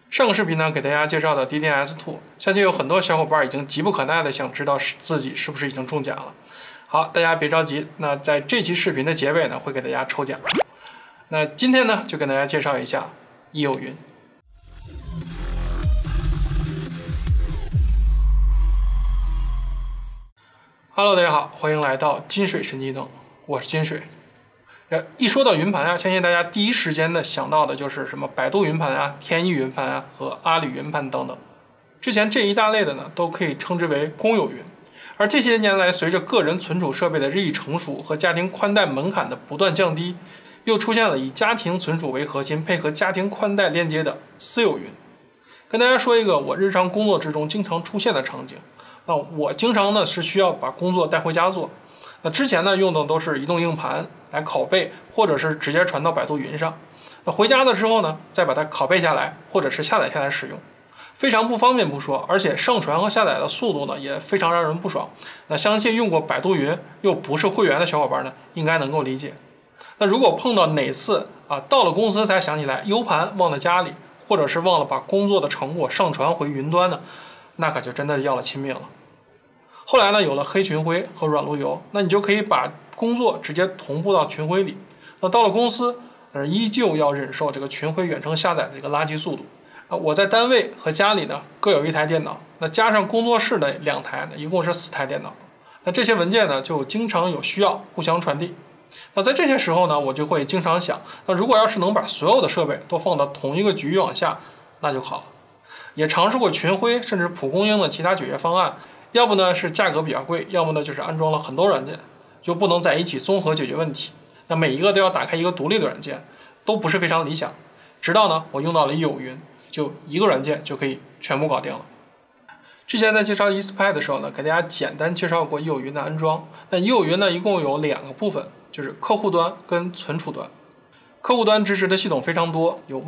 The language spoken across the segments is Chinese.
上个视频呢，给大家介绍的 DNS2，相信有很多小伙伴已经急不可耐的想知道自己是不是已经中奖了。好，大家别着急，那在这期视频的结尾呢，会给大家抽奖。那今天呢，就跟大家介绍一下易有云。Hello， 大家好，欢迎来到金水神机灯，我是金水。一说到云盘啊，相信大家第一时间的想到的就是什么百度云盘啊、天翼云盘啊和阿里云盘等等。之前这一大类的呢，都可以称之为公有云。而这些年来，随着个人存储设备的日益成熟和家庭宽带门槛的不断降低，又出现了以家庭存储为核心，配合家庭宽带连接的私有云。跟大家说一个我日常工作之中经常出现的场景。我经常呢是需要把工作带回家做。那之前呢用的都是移动硬盘来拷贝，或者是直接传到百度云上。那回家的时候呢，再把它拷贝下来，或者是下载下来使用，非常不方便不说，而且上传和下载的速度呢也非常让人不爽。那相信用过百度云又不是会员的小伙伴呢，应该能够理解。那如果碰到哪次到了公司才想起来 U 盘忘在家里，或者是忘了把工作的成果上传回云端呢，那可就真的要了亲命了。后来呢，有了黑群晖和软路由，那你就可以把工作直接同步到群晖里。那到了公司，依旧要忍受这个群晖远程下载的这个垃圾速度。我在单位和家里呢各有一台电脑，那加上工作室的2台呢，一共是4台电脑。那这些文件呢就经常有需要互相传递。那在这些时候呢，我就会经常想，那如果要是能把所有的设备都放到同一个局域网下，那就好了。也尝试过群晖甚至蒲公英的其他解决方案。要不呢是价格比较贵，要么呢就是安装了很多软件，就不能在一起综合解决问题。那每一个都要打开一个独立的软件，都不是非常理想。直到呢我用到了易有云，就一个软件就可以全部搞定了。之前在介绍 ESPi 的时候呢，给大家简单介绍过易有云的安装。那易有云呢一共有2个部分，就是客户端跟存储端。客户端支持的系统非常多，有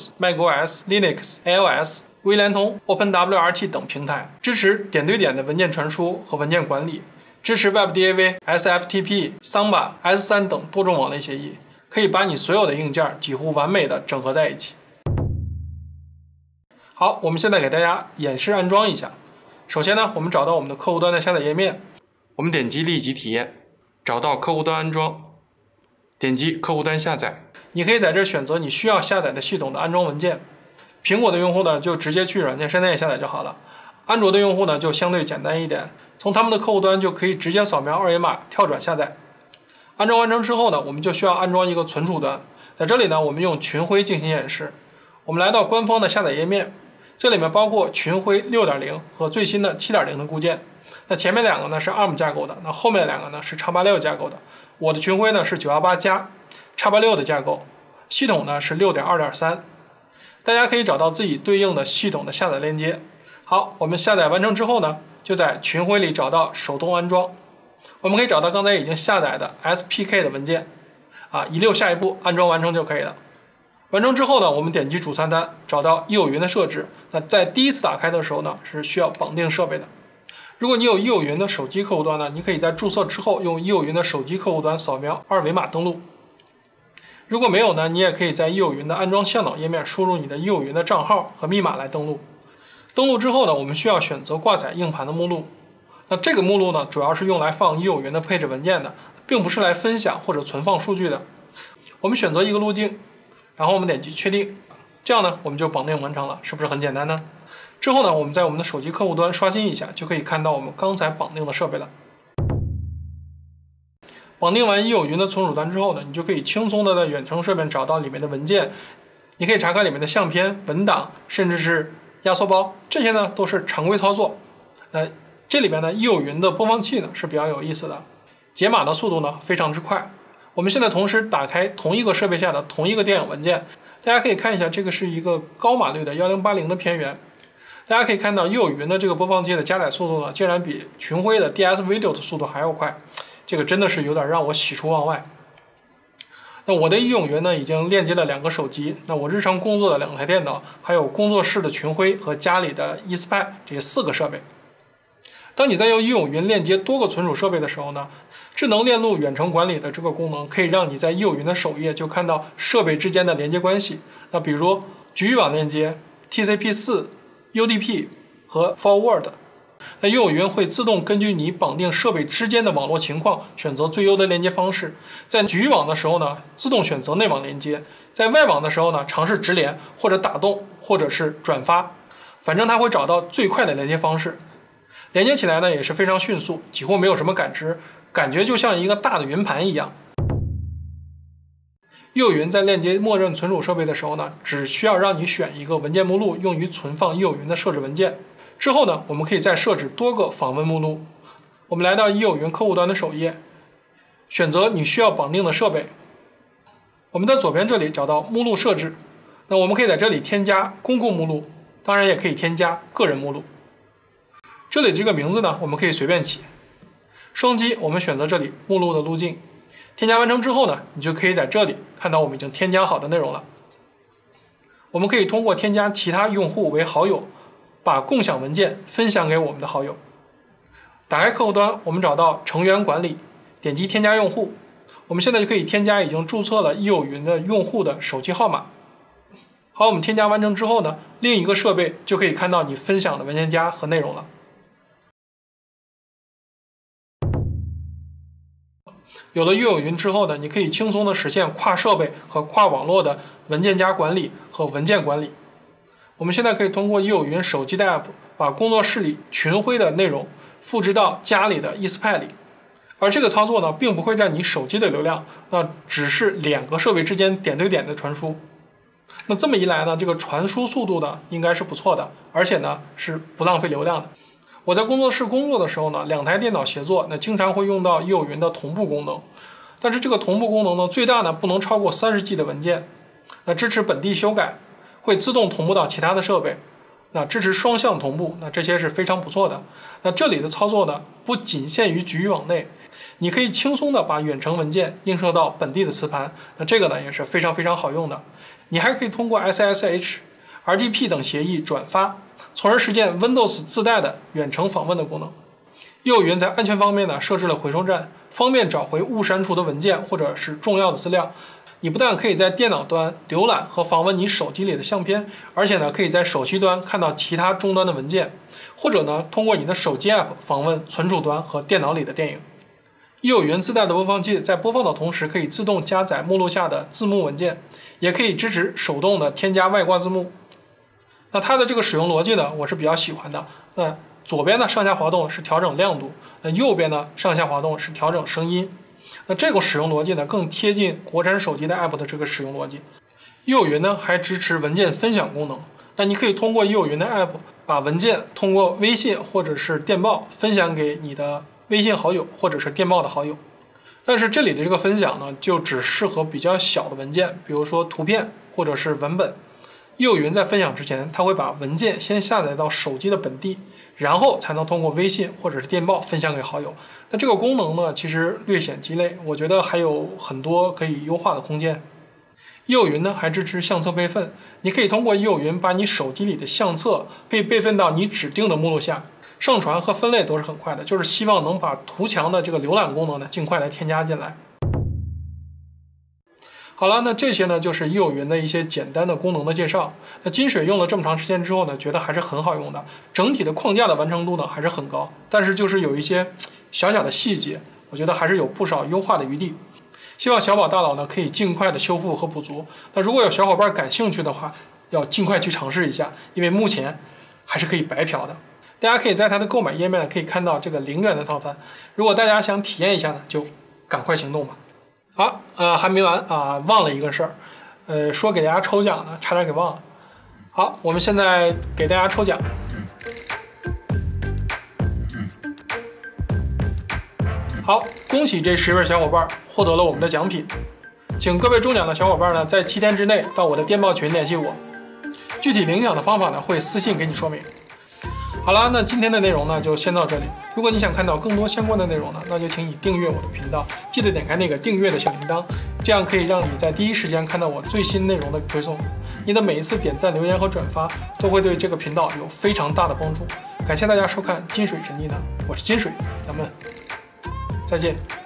Windows、macOS、Linux、iOS、微联通、OpenWRT 等平台，支持点对点的文件传输和文件管理，支持 WebDAV、SFTP、Samba、S3 等多种网类协议，可以把你所有的硬件几乎完美的整合在一起。好，我们现在给大家演示安装一下。首先呢，我们找到我们的客户端的下载页面，我们点击立即体验，找到客户端安装，点击客户端下载。你可以在这选择你需要下载的系统的安装文件。苹果的用户呢，就直接去软件商店下载就好了。安卓的用户呢，就相对简单一点，从他们的客户端就可以直接扫描2维码跳转下载。安装完成之后呢，我们就需要安装一个存储端。在这里呢，我们用群晖进行演示。我们来到官方的下载页面，这里面包括群晖 6.0 和最新的 7.0 的固件。那前面2个呢是 ARM 架构的，那后面2个呢是 X86 架构的。我的群晖呢是918加 X86 的架构，系统呢是 6.2.3。大家可以找到自己对应的系统的下载链接。好，我们下载完成之后呢，就在群晖里找到手动安装。我们可以找到刚才已经下载的 SPK 的文件，一溜下一步安装完成就可以了。完成之后呢，我们点击主菜单，找到易有云的设置。那在第一次打开的时候呢，是需要绑定设备的。如果你有易有云的手机客户端呢，你可以在注册之后用易有云的手机客户端扫描2维码登录。如果没有呢，你也可以在易有云的安装向导页面输入你的易有云的账号和密码来登录。登录之后呢，我们需要选择挂载硬盘的目录。那这个目录呢，主要是用来放易有云的配置文件的，并不是来分享或者存放数据的。我们选择一个路径，然后我们点击确定，这样呢，我们就绑定完成了，是不是很简单呢？之后呢，我们在我们的手机客户端刷新一下，就可以看到我们刚才绑定的设备了。绑定完易有云的存储端之后呢，你就可以轻松的在远程设备找到里面的文件，你可以查看里面的相片、文档，甚至是压缩包，这些呢都是常规操作。这里面呢，易有云的播放器呢是比较有意思的，解码的速度呢非常之快。我们现在同时打开同一个设备下的同一个电影文件，大家可以看一下，这个是一个高码率的1080的片源。大家可以看到，易有云的这个播放器的加载速度呢，竟然比群晖的 DS Video 的速度还要快。这个真的是有点让我喜出望外。那我的易有云呢，已经链接了2个手机，那我日常工作的2台电脑，还有工作室的群晖和家里的 ESPi 这4个设备。当你在用易有云链接多个存储设备的时候呢，智能链路远程管理的这个功能可以让你在易有云的首页就看到设备之间的连接关系。那比如局域网链接、 TCP4、UDP 和 Forward。那又有云会自动根据你绑定设备之间的网络情况，选择最优的连接方式。在局域网的时候呢，自动选择内网连接；在外网的时候呢，尝试直连或者打洞或者是转发，反正它会找到最快的连接方式。连接起来呢也是非常迅速，几乎没有什么感知，感觉就像一个大的云盘一样。又有云在链接默认存储设备的时候呢，只需要让你选一个文件目录用于存放又有云的设置文件。之后呢，我们可以再设置多个访问目录。我们来到又有云客户端的首页，选择你需要绑定的设备。我们在左边这里找到目录设置，那我们可以在这里添加公共目录，当然也可以添加个人目录。这里这个名字呢，我们可以随便起。双击我们选择这里目录的路径。添加完成之后呢，你就可以在这里看到我们已经添加好的内容了。我们可以通过添加其他用户为好友，把共享文件分享给我们的好友。打开客户端，我们找到成员管理，点击添加用户。我们现在就可以添加已经注册了又有云的用户的手机号码。好，我们添加完成之后呢，另一个设备就可以看到你分享的文件夹和内容了。有了又有云之后呢，你可以轻松的实现跨设备和跨网络的文件夹管理和文件管理。我们现在可以通过又有云手机的 App 把工作室里群晖的内容复制到家里的 ESPAD 里，而这个操作呢，并不会占你手机的流量，那只是两个设备之间点对点的传输。那这么一来呢，这个传输速度呢应该是不错的，而且呢是不浪费流量的。我在工作室工作的时候呢，两台电脑协作，那经常会用到又有云的同步功能。但是这个同步功能呢，最大呢不能超过30G 的文件。那支持本地修改，会自动同步到其他的设备。那支持双向同步，那这些是非常不错的。那这里的操作呢，不仅限于局域网内，你可以轻松的把远程文件映射到本地的磁盘。那这个呢也是非常非常好用的。你还可以通过 SSH、RDP 等协议转发，从而实现 Windows 自带的远程访问的功能。又有云在安全方面呢，设置了回收站，方便找回误删除的文件或者是重要的资料。你不但可以在电脑端浏览和访问你手机里的相片，而且呢，可以在手机端看到其他终端的文件，或者呢，通过你的手机 App 访问存储端和电脑里的电影。又有云自带的播放器在播放的同时，可以自动加载目录下的字幕文件，也可以支持手动的添加外挂字幕。那它的这个使用逻辑呢，我是比较喜欢的。那左边呢上下滑动是调整亮度，那右边呢上下滑动是调整声音。那这个使用逻辑呢，更贴近国产手机的 App 的这个使用逻辑。又有云呢还支持文件分享功能，那你可以通过又有云的 App 把文件通过微信或者是电报分享给你的微信好友或者是电报的好友。但是这里的这个分享呢，就只适合比较小的文件，比如说图片或者是文本。又有云在分享之前，它会把文件先下载到手机的本地，然后才能通过微信或者是电报分享给好友。那这个功能呢，其实略显鸡肋，我觉得还有很多可以优化的空间。又有云呢还支持相册备份，你可以通过又有云把你手机里的相册可以备份到你指定的目录下，上传和分类都是很快的，就是希望能把图强的这个浏览功能呢尽快来添加进来。好了，那这些呢就是又有云的一些简单的功能的介绍。那金水用了这么长时间之后呢，觉得还是很好用的，整体的框架的完成度呢还是很高，但是就是有一些小小的细节，我觉得还是有不少优化的余地。希望小宝大佬呢可以尽快的修复和补足。那如果有小伙伴感兴趣的话，要尽快去尝试一下，因为目前还是可以白嫖的。大家可以在它的购买页面可以看到这个0元的套餐，如果大家想体验一下呢，就赶快行动吧。好，还没完啊，忘了一个事儿，说给大家抽奖呢，差点给忘了。好，我们现在给大家抽奖。好，恭喜这10位小伙伴获得了我们的奖品，请各位中奖的小伙伴呢，在7天之内到我的电报群联系我，具体领奖的方法呢，会私信给你说明。好了，那今天的内容呢就先到这里。如果你想看到更多相关的内容呢，那就请你订阅我的频道，记得点开那个订阅的小铃铛，这样可以让你在第一时间看到我最新内容的推送。你的每一次点赞、留言和转发都会对这个频道有非常大的帮助。感谢大家收看金水神技能，我是金水，咱们再见。